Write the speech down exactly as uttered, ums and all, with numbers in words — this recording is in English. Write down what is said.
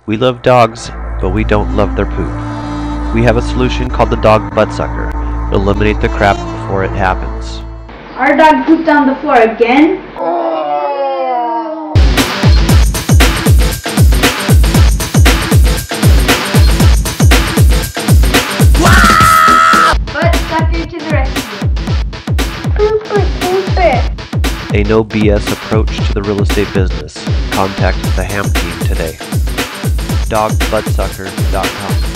We love dogs, but we don't love their poop. We have a solution called the DogButtSucker. Eliminate the crap before it happens. Our dog pooped on the floor again. ButtSucker to the rescue. Pooper, pooper. A no B S approach to the real estate business. Contact the Hamm team today. dog butt sucker dot com